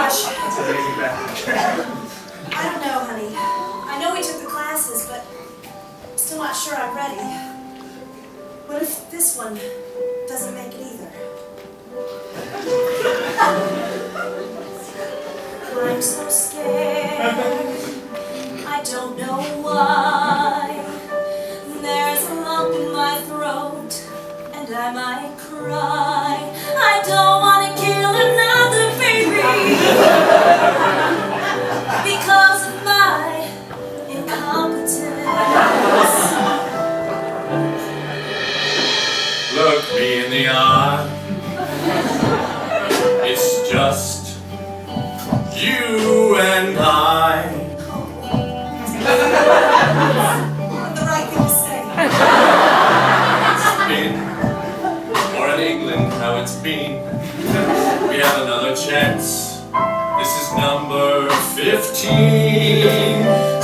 much. That's amazing background. I don't know, honey. I know we took the classes, but I'm still not sure I'm ready. What if this one doesn't make it either? I'm so scared. I don't know why. There's a lump in my throat, and I might cry. I don't want to kill another baby because of my incompetence. Look me in the eye. It's just you and I. The right thing to say. It's been, or in England, how it's been. We have another chance. This is number 15.